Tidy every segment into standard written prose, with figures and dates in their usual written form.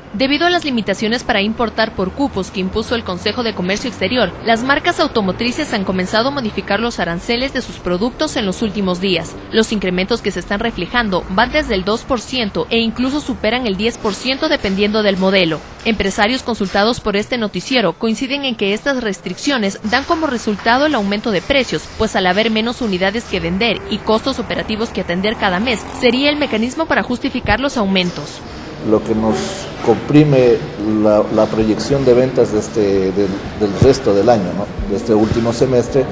Debido a las limitaciones para importar por cupos que impuso el Consejo de Comercio Exterior, las marcas automotrices han comenzado a modificar los aranceles de sus productos en los últimos días. Los incrementos que se están reflejando van desde el 2% e incluso superan el 10% dependiendo del modelo. Empresarios consultados por este noticiero coinciden en que estas restricciones dan como resultado el aumento de precios, pues al haber menos unidades que vender y costos operativos que atender cada mes, sería el mecanismo para justificar los aumentos. Lo que nos comprime la proyección de ventas del resto del año, ¿no? De este último semestre,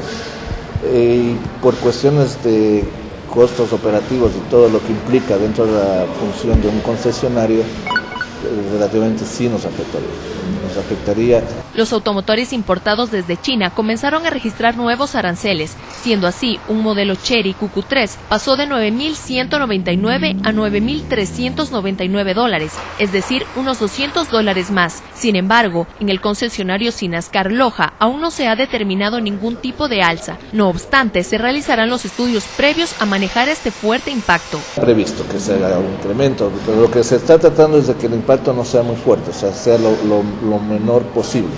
y por cuestiones de costos operativos y todo lo que implica dentro de la función de un concesionario, relativamente sí nos afectaría. Los automotores importados desde China comenzaron a registrar nuevos aranceles, siendo así un modelo Chery QQ3 pasó de $9,199 a $9,399, es decir, unos $200 más. Sin embargo, en el concesionario Sinascar Loja aún no se ha determinado ningún tipo de alza. No obstante, se realizarán los estudios previos a manejar este fuerte impacto. Previsto que se haga un incremento, pero lo que se está tratando es de que el impacto no sea muy fuerte, o sea, sea lo menor posible.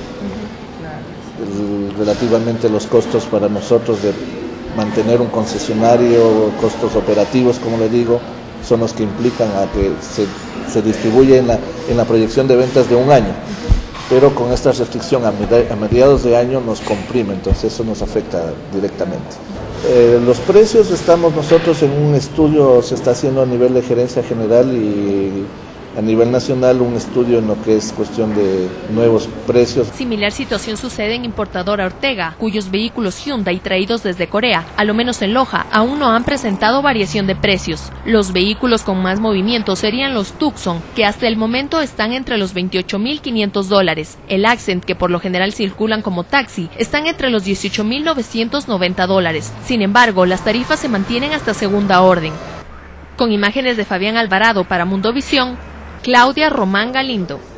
Relativamente los costos para nosotros de mantener un concesionario, costos operativos, como le digo, son los que implican a que se distribuye en la proyección de ventas de un año, pero con esta restricción a mediados de año nos comprime, entonces eso nos afecta directamente. Los precios, estamos nosotros en un estudio, se está haciendo a nivel de gerencia general y a nivel nacional un estudio en lo que es cuestión de nuevos precios. Similar situación sucede en importadora Ortega, cuyos vehículos Hyundai traídos desde Corea, a lo menos en Loja, aún no han presentado variación de precios. Los vehículos con más movimiento serían los Tucson, que hasta el momento están entre los $28,500. El Accent, que por lo general circulan como taxi, están entre los $18,990. Sin embargo, las tarifas se mantienen hasta segunda orden. Con imágenes de Fabián Alvarado para Mundovisión, Claudia Román Galindo.